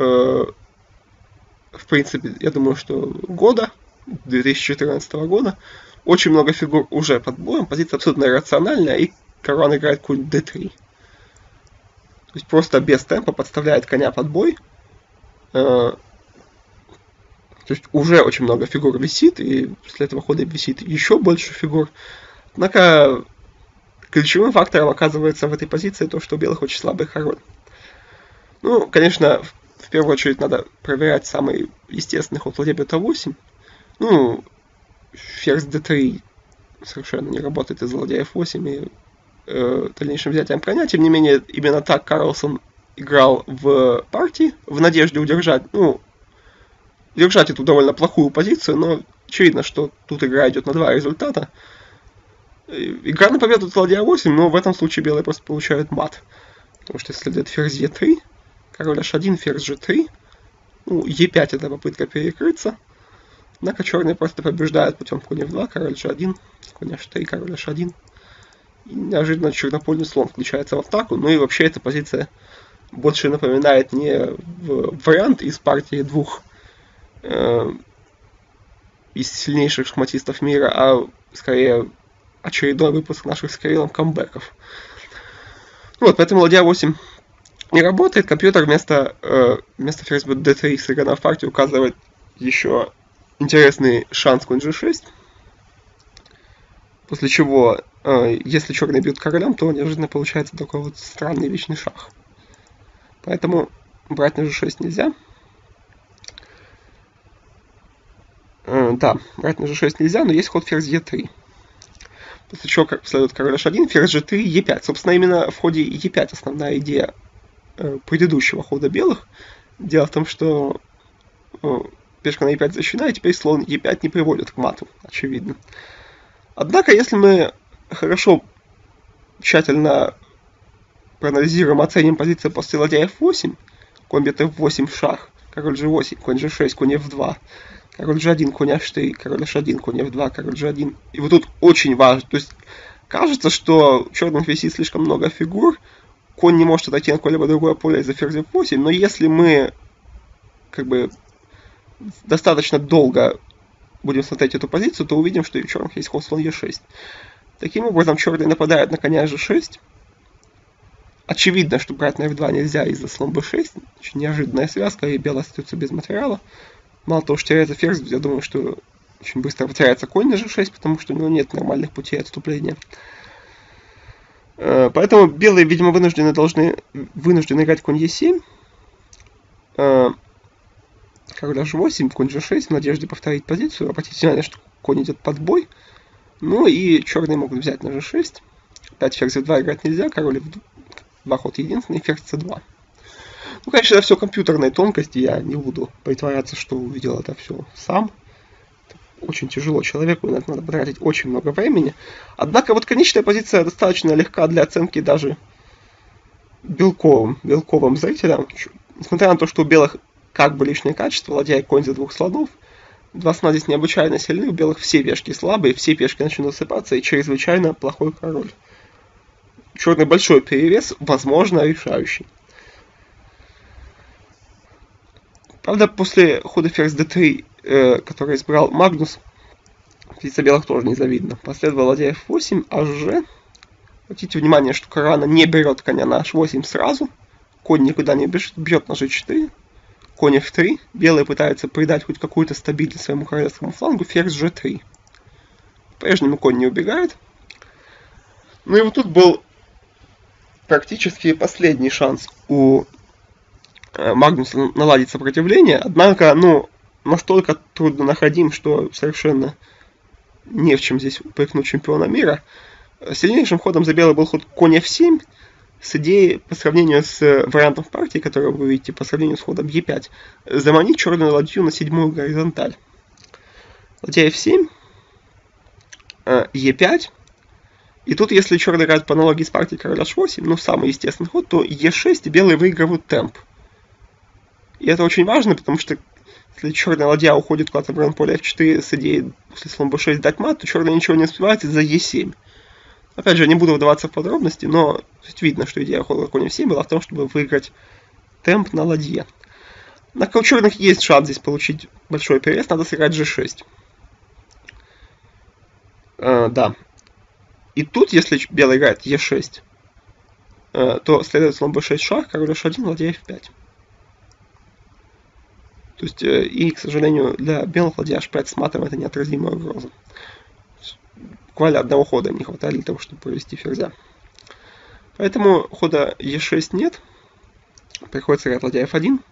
Speaker 1: в принципе, я думаю, что года, две тысячи четырнадцатого года. Очень много фигур уже под боем, позиция абсолютно иррациональная, и Карван играет конь дэ три. То есть просто без темпа подставляет коня под бой. Э, То есть уже очень много фигур висит, и после этого хода висит еще больше фигур. Однако ключевым фактором оказывается в этой позиции то, что у белых очень слабый король. Ну, конечно, в первую очередь надо проверять самый естественный ход ладья бэ тэ восемь. Ну, ферзь дэ три совершенно не работает из-за ладья эф восемь и э, дальнейшим взятием коня. Тем не менее, именно так Карлсон играл в партии, в надежде удержать, ну, держать эту довольно плохую позицию, но очевидно, что тут игра идет на два результата. Игра на победу от ладья а восемь, но в этом случае белые просто получают мат. Потому что если следует ферзь е три, король аш один, ферзь же три, ну, е пять это попытка перекрыться. Однако черные просто побеждают путем конь эф два, король же один, конь аш три, король аш один. И неожиданно чернопольный слон включается в атаку. Ну и вообще эта позиция больше напоминает не вариант из партии двух из сильнейших шахматистов мира, а скорее очередной выпуск наших с Кириллом камбэков. Вот, поэтому ладья а восемь не работает. Компьютер вместо, э, вместо ферзь дэ три сыгранного в партии указывает еще интересный шанс конь же шесть. После чего, э, если черные бьют королем, то неожиданно получается такой вот странный вечный шах. Поэтому брать на же шесть нельзя. Да, брать на же шесть нельзя, но есть ход ферзь е три. После чего следует король эйч один, ферзь же три, е пять. Собственно, именно в ходе е пять основная идея э, предыдущего хода белых. Дело в том, что э, пешка на е пять защищена, и теперь слон е пять не приводит к мату, очевидно. Однако, если мы хорошо, тщательно проанализируем, оценим позицию после ладья эф восемь, конь бьет эф восемь в шах, король же восемь, конь же шесть, конь эф два, король же один, конь эйч четыре, король эйч один, конь эф два, король же один. И вот тут очень важно, то есть кажется, что у черных висит слишком много фигур, конь не может отойти на какое-либо другое поле из-за ферзь эф восемь, но если мы как бы достаточно долго будем смотреть эту позицию, то увидим, что и у черных есть ход слон е шесть. Таким образом, черные нападают на коня же шесть. Очевидно, что брать на эф два нельзя из-за слон бэ шесть. Очень неожиданная связка, и белый остается без материала. Мало того, что теряется ферзь, я думаю, что очень быстро потеряется конь на же шесть, потому что у него нет нормальных путей отступления. Поэтому белые, видимо, вынуждены, должны, вынуждены играть конь е семь. Король эйч восемь, конь же шесть, в надежде повторить позицию. Обратите внимание, что конь идет под бой. Ну и черные могут взять на же шесть. Опять ферзь эф два играть нельзя, король эф два ход единственный, ферзь цэ два. Ну, конечно, это все компьютерные тонкости, я не буду притворяться, что увидел это все сам. Это очень тяжело человеку, на это надо тратить очень много времени. Однако вот конечная позиция достаточно легка для оценки даже белковым, белковым зрителям. Несмотря на то, что у белых как бы лишнее качество, ладья и конь за двух слонов, два слона здесь необычайно сильны, у белых все пешки слабые, все пешки начнут осыпаться, и чрезвычайно плохой король. Черный большой перевес, возможно, решающий. Правда, после хода ферзь дэ три, э, который избрал Магнус, позиция белых тоже незавидна. Последовал ладья эф восемь, аж. Обратите внимание, что Корана не берет коня на аш восемь сразу, конь никуда не бежит, бьет на же четыре. Конь эф три, белые пытаются придать хоть какую-то стабильность своему королевскому флангу, ферзь же три. По-прежнему конь не убегает. Ну и вот тут был практически последний шанс у э, Магнуса наладить сопротивление. Однако, ну, настолько трудно находим, что совершенно не в чем здесь упрекнуть чемпиона мира. Сильнейшим ходом за белый был ход конь эф семь. С идеей, по сравнению с вариантом в партии, который вы видите, по сравнению с ходом е пять, заманить черную ладью на седьмую горизонталь. Ладья эф семь, е пять. И тут, если черные играют по аналогии с партией король аш восемь, ну, самый естественный ход, то е шесть, и белые выигрывают темп. И это очень важно, потому что если черная ладья уходит куда-то в поле эф четыре с идеей после слон бэ шесть дать мат, то черная ничего не успевает из-за е семь. Опять же, не буду вдаваться в подробности, но видно, что идея хода конь эф семь была в том, чтобы выиграть темп на ладье. Однако у черных есть шанс здесь получить большой перевес, надо сыграть же шесть. Э, да. И тут, если белый играет е шесть, э, то следует слон бэ шесть шах, король эйч один, ладья эф пять. То есть, э, и, к сожалению, для белых ладья эйч пять с матом это неотразимая угроза. Буквально одного хода им не хватает для того, чтобы провести ферзя. Поэтому хода е шесть нет. Приходится играть ладья эф один.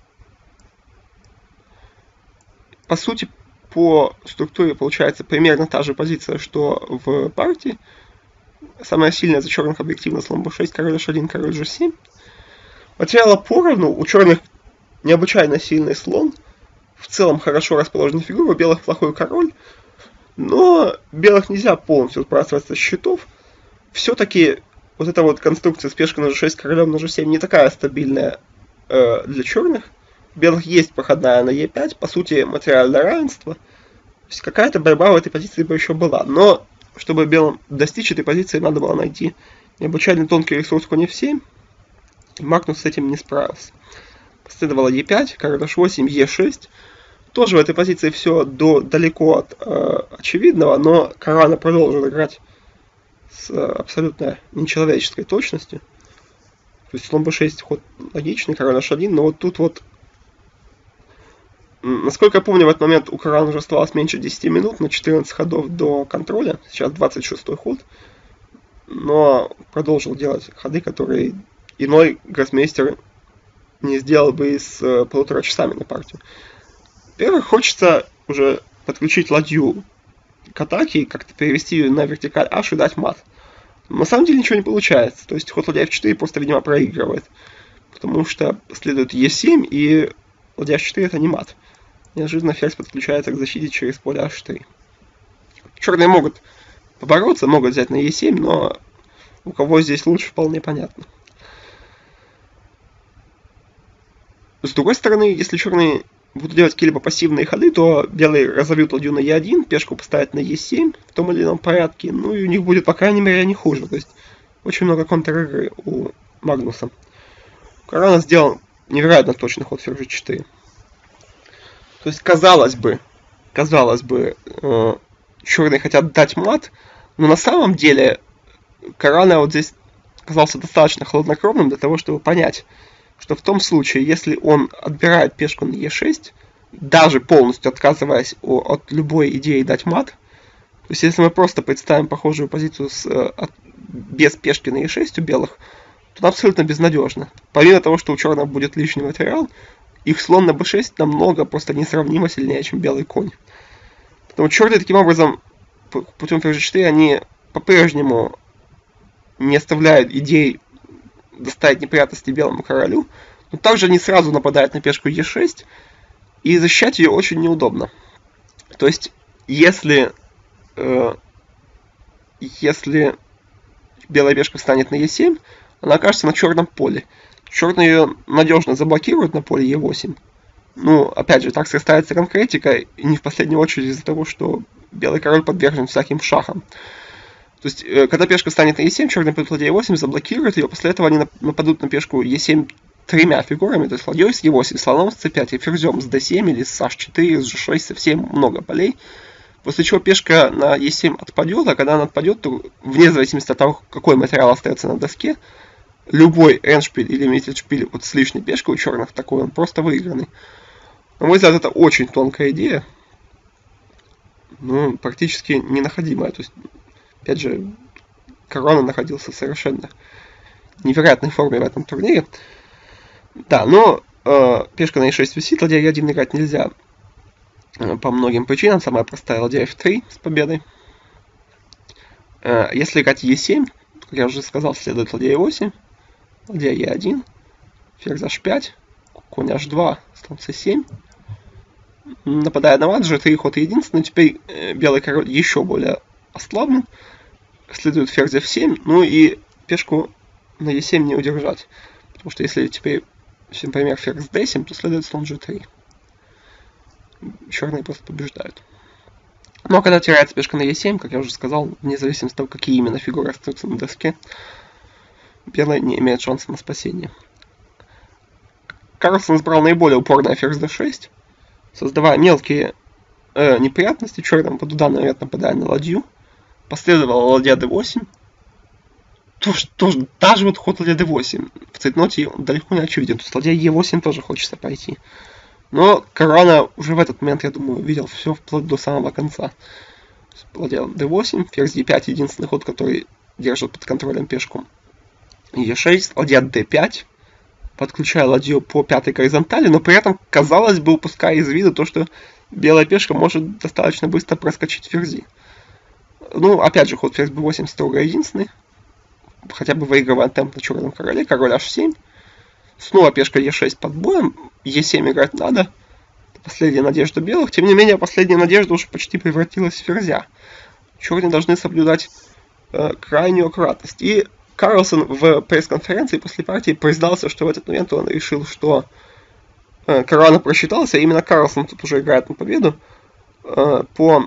Speaker 1: По сути, по структуре получается примерно та же позиция, что в партии. Самая сильная за черных объективно слон бэ шесть, король эйч один, король же семь. Материала поровну. У черных необычайно сильный слон. В целом хорошо расположенная фигура. У белых плохой король. Но белых нельзя полностью сбрасывать со счетов. Все-таки вот эта вот конструкция с пешкой на же шесть, королем на же семь не такая стабильная э, для черных. У белых есть проходная на е пять, по сути, материальное равенство. То есть какая-то борьба в этой позиции бы еще была. Но чтобы белым достичь этой позиции, надо было найти необычайно тонкий ресурс конь эф семь. И Магнус с этим не справился. Последовало е пять, король эйч восемь, е шесть. Тоже в этой позиции все до, далеко от э, очевидного, но Корана продолжил играть с э, абсолютно нечеловеческой точностью. То есть слон бэ шесть ход логичный, король эйч один, но вот тут вот, насколько я помню, в этот момент у Корана уже оставалось меньше десяти минут, на четырнадцать ходов до контроля, сейчас двадцать шестой ход, но продолжил делать ходы, которые иной гроссмейстер не сделал бы и с э, полутора часами на партию. Во-первых, хочется уже подключить ладью к атаке, как-то перевести ее на вертикаль H и дать мат. Но на самом деле ничего не получается. То есть ход ладья эф четыре просто, видимо, проигрывает. Потому что следует е семь, и ладья эф четыре это не мат. Неожиданно ферзь подключается к защите через поле аш три. Черные могут побороться, могут взять на е семь, но у кого здесь лучше, вполне понятно. С другой стороны, если черные будут делать какие-либо пассивные ходы, то белые разовьют ладью на е один, пешку поставят на е семь в том или ином порядке, ну и у них будет, по крайней мере, не хуже. То есть очень много контр-игры у Магнуса. Корона сделал невероятно точный ход ферзь же четыре. То есть, казалось бы, казалось бы, э, черные хотят дать мат, но на самом деле Корона вот здесь оказался достаточно хладнокровным для того, чтобы понять, что в том случае, если он отбирает пешку на е шесть, даже полностью отказываясь от любой идеи дать мат, то есть если мы просто представим похожую позицию с, от, без пешки на е шесть у белых, то она абсолютно безнадежна. Помимо того, что у черных будет лишний материал, их слон на бэ шесть намного просто несравнимо сильнее, чем белый конь. Потому что черные таким образом, путем ферзь четыре, они по-прежнему не оставляют идей доставить неприятности белому королю, но также они сразу нападают на пешку е шесть, и защищать ее очень неудобно. То есть, если, э, если белая пешка встанет на е семь, она окажется на черном поле. Черные ее надежно заблокируют на поле е восемь. Ну, опять же, так срастается конкретика, и не в последнюю очередь из-за того, что белый король подвержен всяким шахам. То есть, когда пешка станет на е семь, черный пойдет ладья е восемь, заблокирует ее, после этого они нападут на пешку е семь тремя фигурами, то есть ладьей с е восемь, слоном с цэ пять и ферзем с дэ семь или с аш четыре, с же шесть, совсем много полей. После чего пешка на е семь отпадет, а когда она отпадет, то вне зависимости от того, какой материал остается на доске, любой эндшпиль или миттельшпиль вот с лишней пешкой у черных такой, он просто выигранный. На мой взгляд, это очень тонкая идея, ну, практически ненаходимая. То есть, опять же, Корона находился в совершенно невероятной форме в этом турнире. Да, но э, пешка на е шесть висит, ладья е один играть нельзя э, по многим причинам. Самая простая, ладья эф три с победой. Э, если играть е семь, как я уже сказал, следует ладья е восемь, ладья е один, ферзь аш пять, конь аш два, слон цэ семь. Нападая на мат, же три ход единственный, теперь э, белый король еще более ослаблен. Следует ферзь эф семь, ну и пешку на е семь не удержать. Потому что если теперь, например, ферзь дэ семь, то следует слон же три. Черные просто побеждают. Но когда теряется пешка на е семь, как я уже сказал, вне зависимости от того, какие именно фигуры остаются на доске, белые не имеют шанса на спасение. Карлсон избрал наиболее упорное ферзь дэ шесть, создавая мелкие э, неприятности черным, под удар, наверное, нападая на ладью. Последовала ладья дэ восемь. Тоже, тоже, даже вот ход ладья дэ восемь в цейтноте далеко не очевиден. То есть ладья е восемь тоже хочется пойти. Но Корона уже в этот момент, я думаю, видел все вплоть до самого конца. Ладья дэ восемь, ферзь е пять, единственный ход, который держит под контролем пешку е шесть, ладья дэ пять, подключая ладью по пятой горизонтали, но при этом, казалось бы, упуская из виду то, что белая пешка может достаточно быстро проскочить ферзи. Ну, опять же, ход ферзь бэ восемь строго единственный. Хотя бы выигрывая темп на черном короле. Король аш семь. Снова пешка е шесть под боем. е семь играть надо. Последняя надежда белых. Тем не менее, последняя надежда уже почти превратилась в ферзя. Черные должны соблюдать э, крайнюю аккуратность. И Карлсон в пресс-конференции после партии признался, что в этот момент он решил, что э, Корона просчитался. Именно Карлсон тут уже играет на победу. Э, по...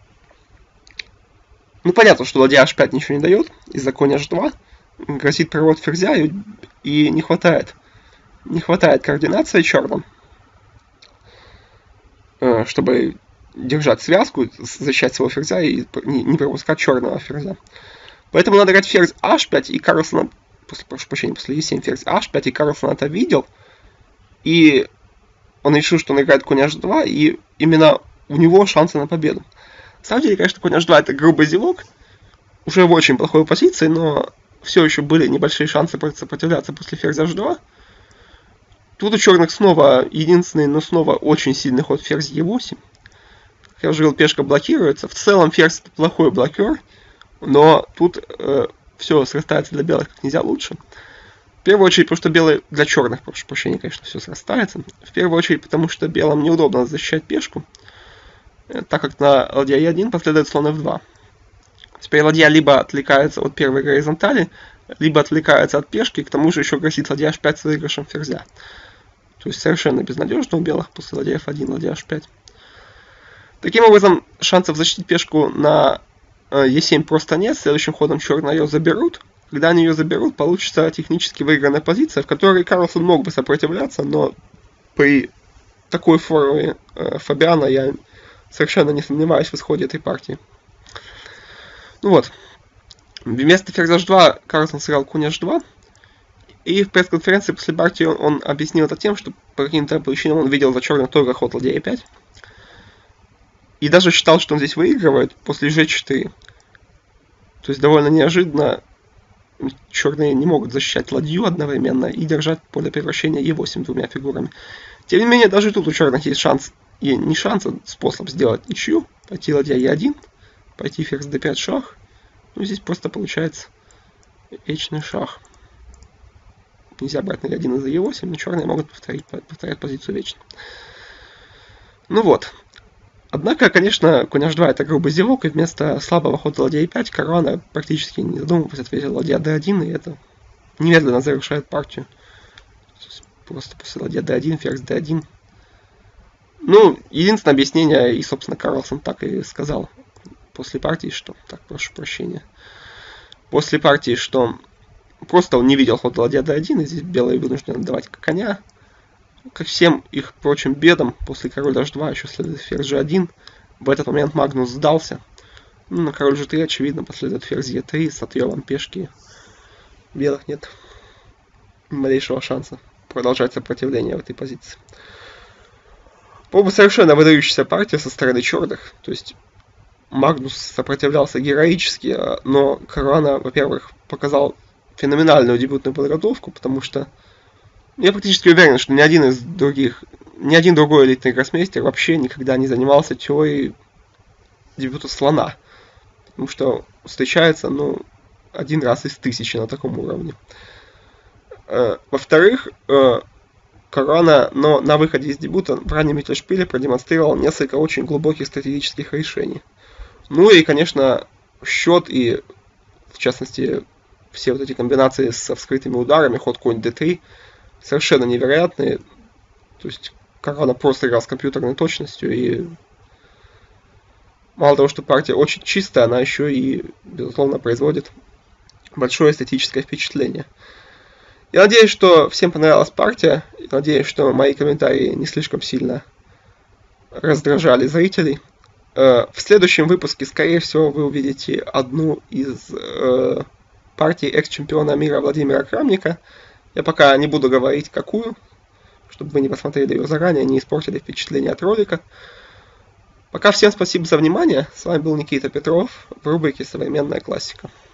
Speaker 1: Ну, понятно, что ладья аш пять ничего не дает. Из-за коня аш два грозит провод ферзя, и, и не хватает. Не хватает координации черным, э, чтобы держать связку, защищать своего ферзя и не, не пропускать черного ферзя. Поэтому надо играть ферзь аш пять, и Карлсон, после, прошу прощения, после е семь ферзь аш пять, и Карлсон это видел. И он решил, что он играет конь аш два, и именно у него шансы на победу. На самом деле, конечно, конь аш два это грубый зевок, уже в очень плохой позиции, но все еще были небольшие шансы сопротивляться после ферзь аш два. Тут у черных снова единственный, но снова очень сильный ход ферзь е восемь. как я уже говорил, пешка блокируется. В целом ферзь это плохой блокер, но тут э, все срастается для белых как нельзя лучше. В первую очередь, потому что белые, для черных, прошу прощения, конечно, все срастается. В первую очередь, потому что белым неудобно защищать пешку, так как на ладья е один последует слон эф два. Теперь ладья либо отвлекается от первой горизонтали, либо отвлекается от пешки, к тому же еще грозит ладья эйч пять с выигрышем ферзя. То есть совершенно безнадежно у белых после ладья эф один, ладья эйч пять. Таким образом, шансов защитить пешку на е семь просто нет. Следующим ходом черные ее заберут. Когда они ее заберут, получится технически выигранная позиция, в которой Карлсон мог бы сопротивляться, но при такой форме э, Фабиана я совершенно не сомневаюсь в исходе этой партии. Ну вот. Вместо ферзь эйч два Карлсон сыграл конь эйч два. И в пресс-конференции после партии он, он объяснил это тем, что по каким-то причинам он видел за черных только ход ладья е пять. И даже считал, что он здесь выигрывает после же четыре. То есть довольно неожиданно черные не могут защищать ладью одновременно и держать поле превращения е восемь двумя фигурами. Тем не менее, даже тут у черных есть шанс, и не шанс, а способ сделать ничью. Пойти ладья е один, пойти ферзь дэ пять шах. Ну, здесь просто получается эйчный шах. Нельзя брать на е один из-за е восемь, но черные могут повторить, повторять позицию вечно. Ну вот. Однако, конечно, конь эйч два это грубый зевок, и вместо слабого хода ладья е пять Каруана практически не задумываясь ответил ладья дэ один, и это немедленно завершает партию. Просто после ладья дэ один, ферзь дэ один. Ну, единственное объяснение, и, собственно, Карлсон так и сказал после партии, что... Так, прошу прощения. После партии, что просто он не видел хода ладья дэ один, и здесь белые вынуждены отдавать коня. Ко всем их прочим бедам, после король эйч два еще следует ферзь же один. В этот момент Магнус сдался. Ну, на король же три, очевидно, последует ферзь е три с отъемом пешки. Белых нет ни малейшего шанса продолжать сопротивление в этой позиции. По-моему, совершенно выдающаяся партия со стороны черных. То есть Магнус сопротивлялся героически, но Каруана, во-первых, показал феноменальную дебютную подготовку, потому что я практически уверен, что ни один из других, ни один другой элитный гроссмейстер вообще никогда не занимался теорией дебюта слона. Потому что встречается, ну, один раз из тысячи на таком уровне. Во-вторых, Каруана, но на выходе из дебюта в раннем Миттельшпиле продемонстрировал несколько очень глубоких стратегических решений. Ну и, конечно, счет и, в частности, все вот эти комбинации со вскрытыми ударами, ход конь дэ три, совершенно невероятные. То есть Каруана просто играл с компьютерной точностью, и мало того, что партия очень чистая, она еще и, безусловно, производит большое эстетическое впечатление. Я надеюсь, что всем понравилась партия. Надеюсь, что мои комментарии не слишком сильно раздражали зрителей. В следующем выпуске, скорее всего, вы увидите одну из партий экс-чемпиона мира Владимира Крамника. Я пока не буду говорить, какую, чтобы вы не посмотрели ее заранее, не испортили впечатление от ролика. Пока всем спасибо за внимание. С вами был Никита Петров в рубрике «Современная классика».